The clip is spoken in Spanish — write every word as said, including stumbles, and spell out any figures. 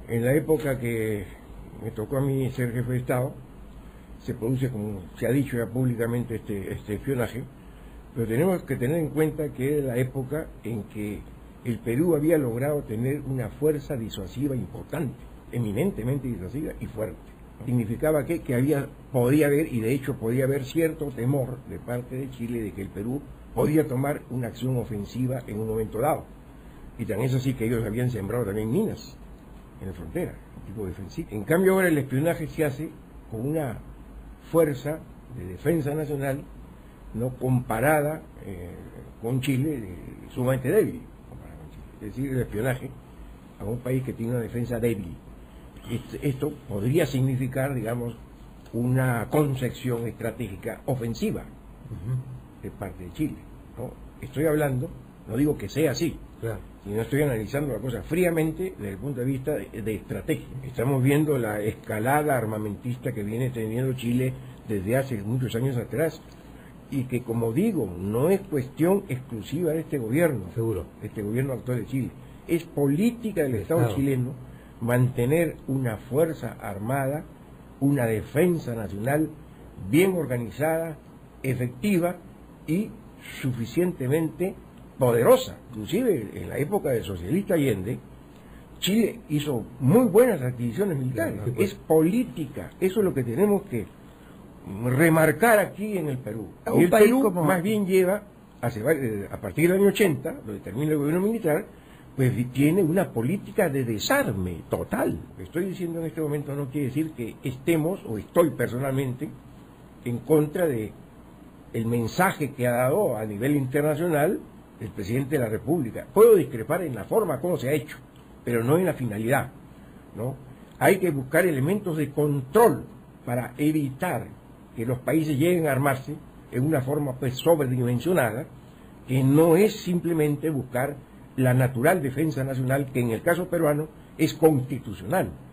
en la época que me tocó a mí ser jefe de Estado, se produce, como se ha dicho ya públicamente, este, este espionaje, pero tenemos que tener en cuenta que era la época en que el Perú había logrado tener una fuerza disuasiva importante, eminentemente disuasiva y fuerte. Significaba que, que había, podía haber, y de hecho podía haber cierto temor de parte de Chile de que el Perú podía tomar una acción ofensiva en un momento dado. Y tan es así que ellos habían sembrado también minas en la frontera, tipo defensivo. En cambio ahora el espionaje se hace con una fuerza de defensa nacional no comparada eh, con Chile, eh, sumamente débil, es decir, el espionaje a un país que tiene una defensa débil. Esto podría significar, digamos, una concepción estratégica ofensiva uh-huh. de parte de Chile, ¿no? Estoy hablando, no digo que sea así, claro, sino estoy analizando la cosa fríamente desde el punto de vista de, de estrategia. Estamos viendo la escalada armamentista que viene teniendo Chile desde hace muchos años atrás, y que, como digo, no es cuestión exclusiva de este gobierno, seguro, de este gobierno actual de Chile, es política del Estado claro. chileno mantener una fuerza armada, una defensa nacional bien organizada, efectiva y suficientemente poderosa. Inclusive en la época del socialista Allende, Chile hizo muy buenas adquisiciones militares. Claro, es política, eso es lo que tenemos que remarcar aquí en el Perú. Y el Perú como... más bien lleva, hace, a partir del año ochenta, donde termina el gobierno militar, pues tiene una política de desarme total. Lo que estoy diciendo en este momento no quiere decir que estemos, o estoy personalmente, en contra de el mensaje que ha dado a nivel internacional el presidente de la República. Puedo discrepar en la forma como se ha hecho, pero no en la finalidad, ¿no? Hay que buscar elementos de control para evitar que los países lleguen a armarse en una forma pues sobredimensionada, que no es simplemente buscar la natural defensa nacional, que en el caso peruano es constitucional.